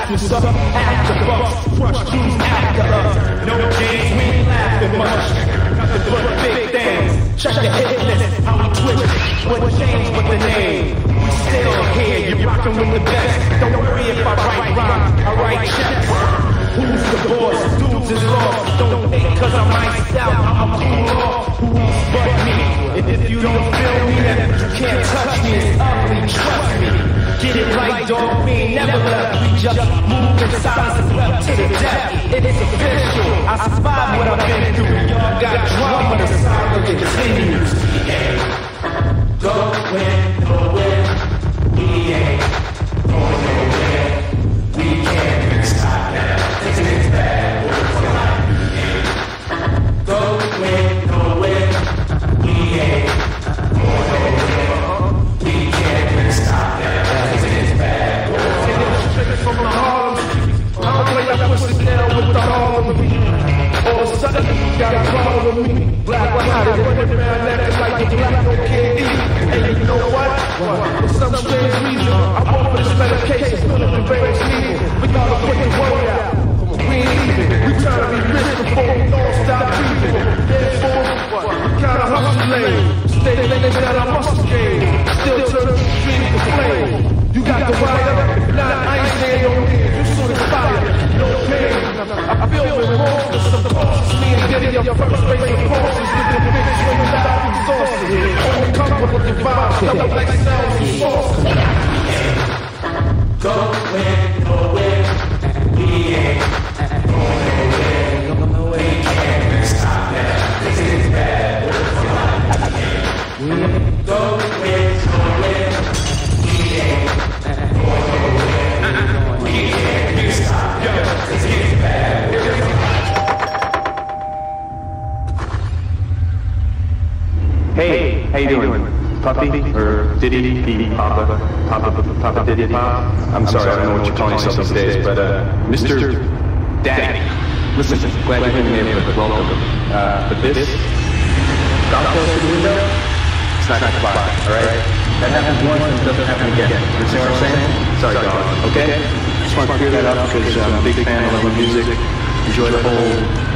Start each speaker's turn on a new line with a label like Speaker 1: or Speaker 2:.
Speaker 1: what's up? After bucks, crush crews after us. No games, we ain't laughing much. Nothing but big things. Check the hit list, how we twist. What changed with the name? We still here, you're rocking with the best. Don't worry if I write rhymes, I write checks. Who's the boss? Dudes is lost. Don't hate cause I'm iced out, I'm cool off. Who's but me? And if you don't feel me, then you can't touch me. It's ugly, trust me. Get it right, dog, we ain't never left. We just move in silence and left to the death. It's official, I survived what I've been through. Y'all got drama, the saga continues. We ain't going nowhere. We ain't going nowhere. We can't stop now. It's bad. We ain't going nowhere. We ain't going nowhere. We can't stop now. It's bad. From the Harlem, I'll play that pussy down with the Harlem beat. All of a sudden, you got a problem with me. Black or not, it's running around acting like the black don't care eat. Hey, you know what? For some strange reason, I want for this medication, still in the very season. We gotta put the word out. We ain't even. We try to be rich before we don't stop breathing. Therefore, we kinda hustle lane. Stay laying down our muscle game. Still turn the street to flame. You got the wire, if not, I ain't saying no hands. You sort of fire, no pain. I feel remorse, some thoughts. Me and getting your first race of forces. With the big swing without exhausted. Only comfort with the vibe, stuff like sounds and sauce. Going nowhere, we ain't going nowhere. We can't stop now, this is bad. We ain't going nowhere, we ain't going nowhere. We can't stop now, this is bad.
Speaker 2: Hey, how you doing? Puppy? Or Diddy? Papa Diddy Pop? I'm sorry, I don't know what you're calling yourself these days, but Mr. Daddy. Listen, glad you're in here, but welcome. But this, stop close to the window, it's not gonna fly, alright? That happens once and it doesn't happen again. You understand what I'm saying? Sorry, dog, okay? Just want to clear that up because I'm a big fan of music. Enjoy the whole